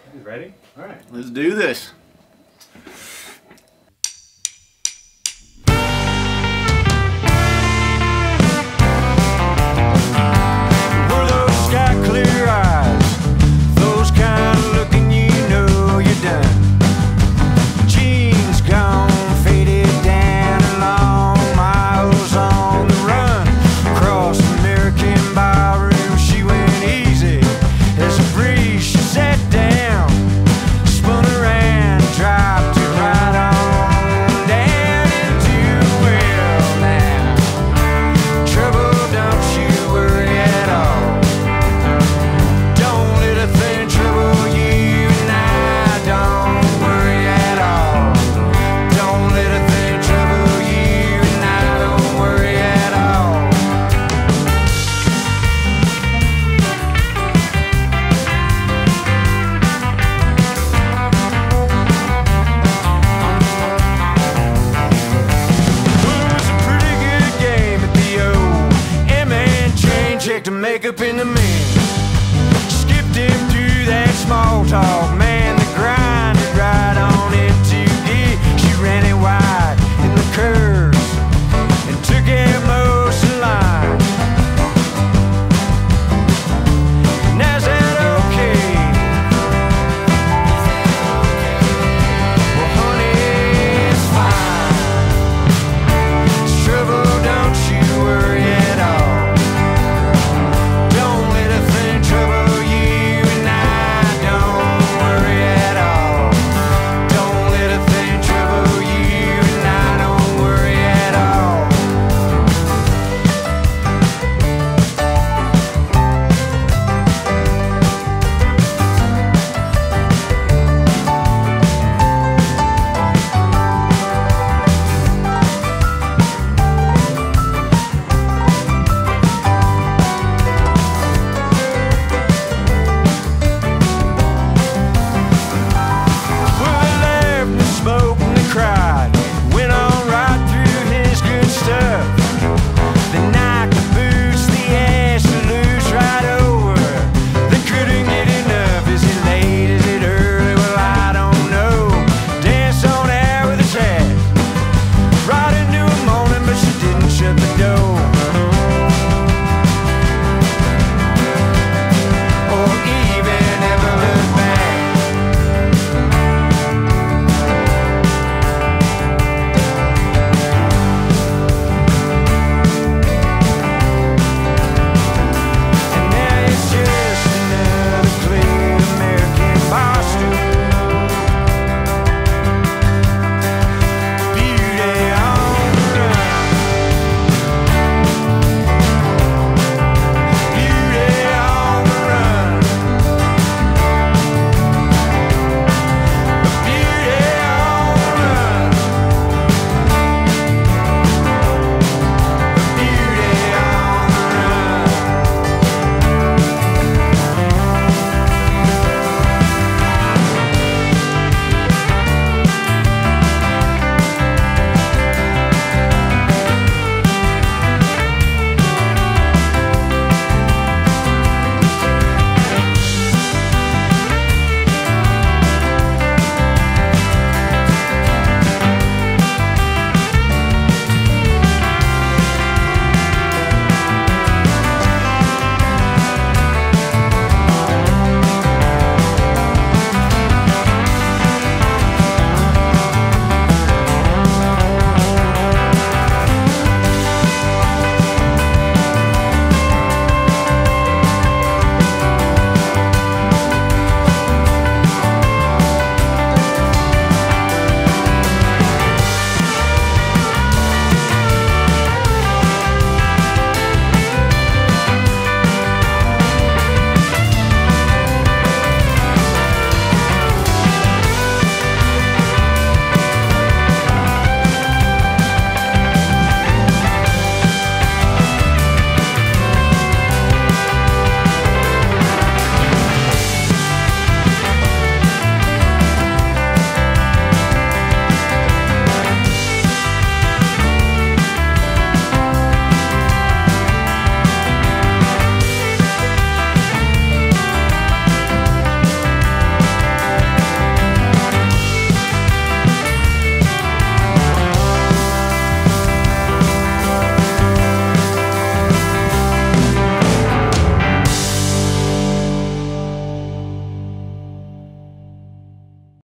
You ready? All right. Let's do this. Were those sky clear eyes, those kind of looking you know you're done. Jeans gone, faded down and long, miles on the run. Across American ballroom, she went easy as a breeze. She sat down, spun around, dropped it right on down into a well now. Trouble, don't you worry at all. Don't let a thing trouble you, and I don't worry at all. Don't let a thing trouble you, and I don't worry at all. Well, it was a pretty good game at the old M and chain check to make up in the middle.